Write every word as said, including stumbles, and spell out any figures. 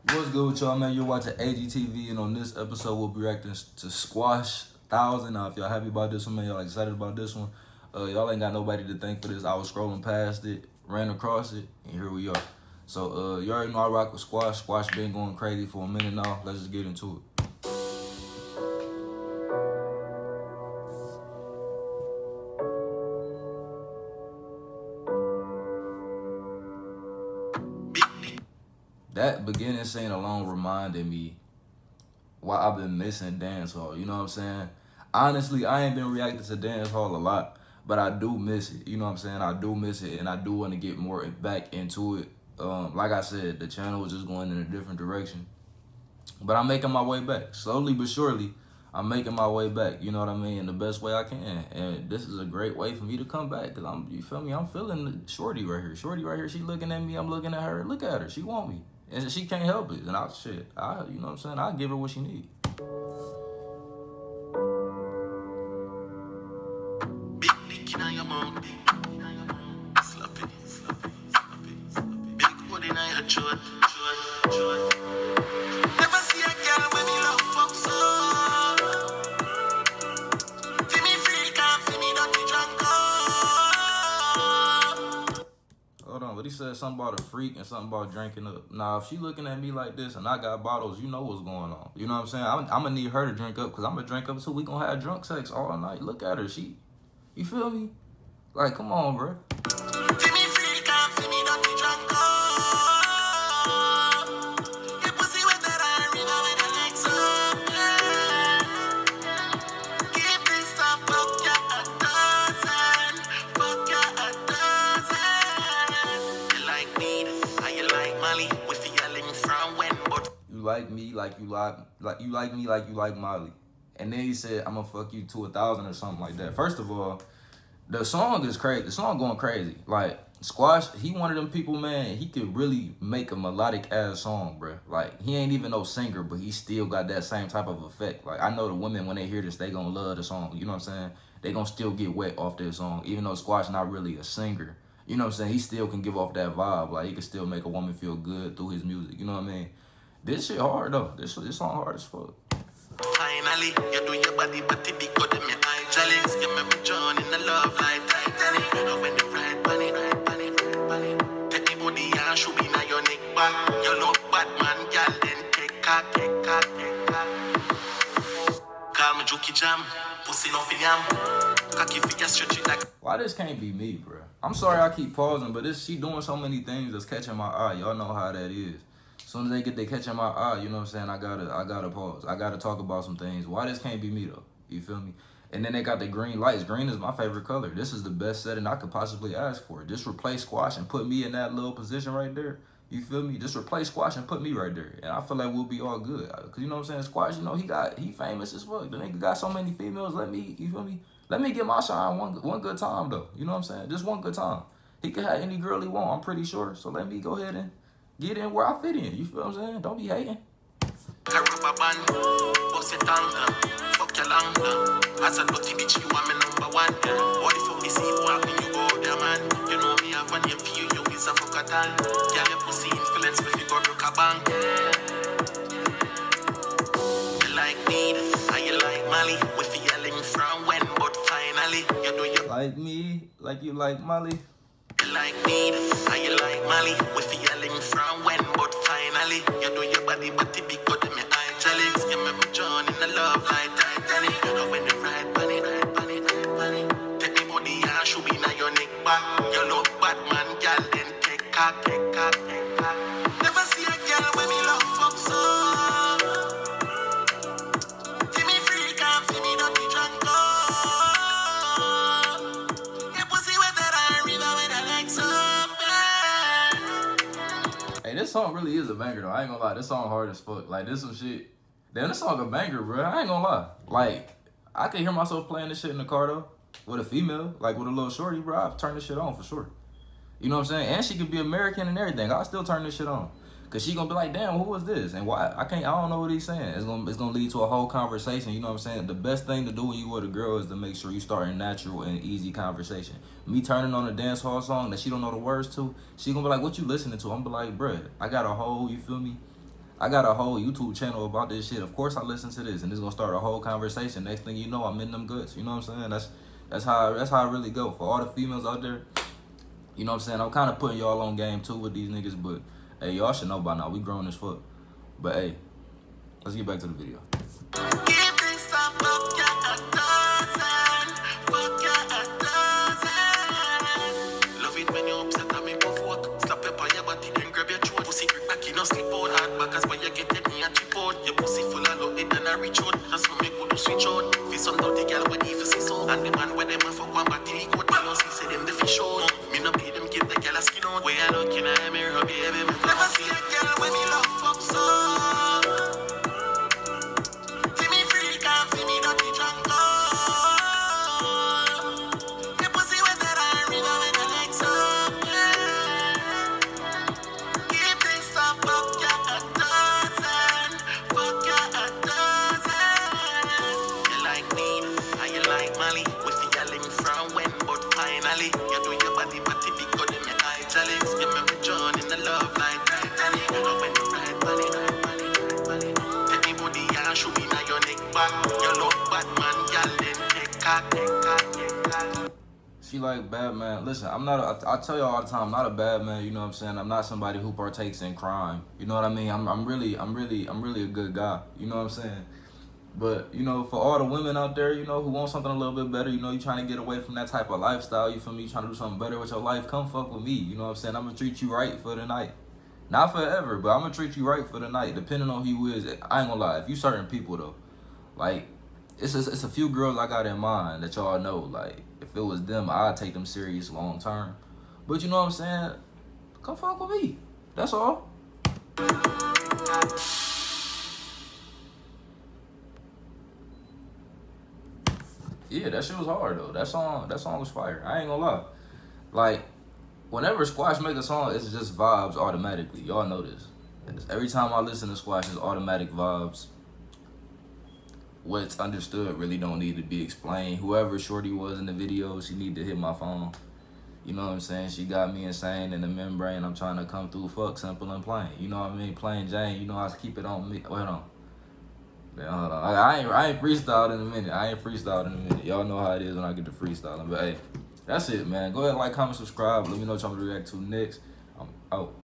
What's good with y'all, man? You're watching A G T V, and on this episode, we'll be reacting to Squash Thousand. Now, if y'all happy about this one, man, y'all excited about this one, uh, y'all ain't got nobody to thank for this. I was scrolling past it, ran across it, and here we are. So, uh, you already know I rock with Squash. Squash been going crazy for a minute now. Let's just get into it. That beginning scene alone reminded me why I've been missing dance hall. You know what I'm saying? Honestly, I ain't been reacting to dance hall a lot, but I do miss it. You know what I'm saying? I do miss it, and I do want to get more back into it. Um, like I said, the channel was just going in a different direction. But I'm making my way back. Slowly but surely, I'm making my way back. You know what I mean? In the best way I can. And this is a great way for me to come back. Because, I'm, you feel me? I'm feeling the shorty right here. Shorty right here, she looking at me. I'm looking at her. Look at her. She want me. And she can't help it. And I, shit, I, you know what I'm saying? I'll give her what she need. Big dick in your mouth. Slap it, slap it, slap it, slap it. Big body in your throat, throat, throat. Never see a girl when me love fuck so. Feel me free, can't feel me dirty drunk. Hold on, but he said something about a freak and something about drinking up. Now, if she looking at me like this and I got bottles, you know what's going on. You know what I'm saying? I'm, I'm going to need her to drink up because I'm going to drink up so we going to have drunk sex all night. Look at her. She, you feel me? Like, come on, bro. Feel me free, can't feel me dirty drunk. Your pussy wet that I river with the legs up. Keep this up, fuck ya a dozen. Fuck ya a dozen. You like me, and you like Molly. We feeling from when, but You like me like you like, like you like me like you like Molly. And then he said, I'm going to fuck you to a thousand or something like that. First of all, the song is crazy. The song going crazy. Like, Squash, he one of them people, man, he could really make a melodic-ass song, bro. Like, he ain't even no singer, but he still got that same type of effect. Like, I know the women, when they hear this, they gonna love the song. You know what I'm saying? They gonna still get wet off this song, even though Squash not really a singer. You know what I'm saying? He still can give off that vibe. Like, he can still make a woman feel good through his music. You know what I mean? This shit hard, though. This, this song hard as fuck. finally, you do your body, but it be good in my eye. Jolix, you make me drown in the love like Titanic. And when you ride bunny, ride bunny, ride bunny. Take the body and should be now your neck back. You look bad man, girl, then take cock, take cock, take cock. Call me Juki Jam, pussy nothing yam. Cocky figure stretch it like. Why this can't be me, bro? I'm sorry I keep pausing, but this she doing so many things that's catching my eye. Y'all know how that is. As soon as they get they catching my eye, you know what I'm saying? I gotta, I gotta pause. I gotta talk about some things. Why this can't be me though? You feel me? And then they got the green lights. Green is my favorite color. This is the best setting I could possibly ask for. Just replace Squash and put me in that little position right there. You feel me? Just replace Squash and put me right there. And I feel like we'll be all good. Cause you know what I'm saying? Squash, you know, he got, he famous as fuck. The nigga got so many females. Let me, you feel me? Let me get my shine one, one good time though. You know what I'm saying? Just one good time. He could have any girl he want, I'm pretty sure. So let me go ahead and get in where I fit in. You feel what I'm saying? Don't be hating. Rubber band, bust your tongue, fuck your lung. As a dirty bitch, you are my number one. What the fuck me see what when you go there, man? You know me have a name for you, you is a fuckatan. Girl, your pussy influence me, figure broke a bank. You like me, and you like Molly. We feeling from when, but finally, you do your Like me, like you like Molly. You like me, and you like Molly. We feeling from when, but finally, you do your body, but it be good in my eye. Jolix, you make me drown in the love like Titanic. And when you ride bunny, ride bunny, ride bunny. Take the body and should be now your neck back. You love bad man, girl, then take cock, take cock, take cock. Never see a girl when me love fuck so. Feel me free, can't feel me dirty drunk. Hey, this song really is a banger though. I ain't gonna lie. This song hard as fuck. Like, this some shit. Damn, this song a banger, bro. I ain't gonna lie. Like, I can hear myself playing this shit in the car though. With a female, like with a little shorty, bro. I've turned this shit on for sure. You know what I'm saying? And she could be American and everything. I'll still turn this shit on. Cause she gonna be like, damn, who is this? And why? I can't, I don't know what he's saying. It's gonna, it's gonna lead to a whole conversation. You know what I'm saying? The best thing to do when you with a girl is to make sure you start a natural and easy conversation. Me turning on a dance hall song that she don't know the words to, she gonna be like, what you listening to? I'm be like, bruh, I got a whole, you feel me? I got a whole YouTube channel about this shit. Of course I listen to this, and it's gonna start a whole conversation. Next thing you know, I'm in them guts. You know what I'm saying? That's that's how that's how I really go. For all the females out there, you know what I'm saying? I'm kind of putting y'all on game too with these niggas, but hey, y'all should know by now. We grown as fuck. But hey, let's get back to the video. No sleep out hard back as when you get it me a chip out. Your pussy full of love it and I reach out. And so me could switch out. Feel some dirty girl when even see so. And the man where them a fuck one battery coat. You know see say them the fish out. Me no pay them give the girl a skin out. Way I look in a mirror baby me never see a girl when me love fuck so. See me free can't see me dirty drunk out. Your pussy wetter than a river when the legs up. She like bad man. Listen, I'm not. A, I, I tell y'all all the time, I'm not a bad man. You know what I'm saying? I'm not somebody who partakes in crime. You know what I mean? I'm. I'm really. I'm really. I'm really a good guy. You know what I'm saying? But you know, for all the women out there, you know, who want something a little bit better, you know, you trying to get away from that type of lifestyle. You feel me? You trying to do something better with your life? Come fuck with me. You know what I'm saying? I'm gonna treat you right for the night. Not forever, but I'm gonna treat you right for the night, depending on who you is. I ain't gonna lie. If you certain people though, like it's a, it's a few girls I got in mind that y'all know. Like if it was them, I'd take them serious long term. But you know what I'm saying? Come fuck with me. That's all. Yeah, that shit was hard though. That song, that song was fire. I ain't gonna lie. Like, whenever Squash make a song, it's just vibes automatically. Y'all know this. Every time I listen to Squash, it's automatic vibes. What's understood really don't need to be explained. Whoever Shorty was in the video, she need to hit my phone. You know what I'm saying? She got me insane in the membrane. I'm trying to come through. Fuck, simple and plain. You know what I mean? Plain Jane. You know I keep it on me. Wait on. Man, hold on. I, I ain't I ain't freestyled in a minute. I ain't freestyled in a minute. Y'all know how it is when I get to freestyling. But hey, that's it, man. Go ahead, like, comment, subscribe. Let me know what y'all want to react to next. I'm out.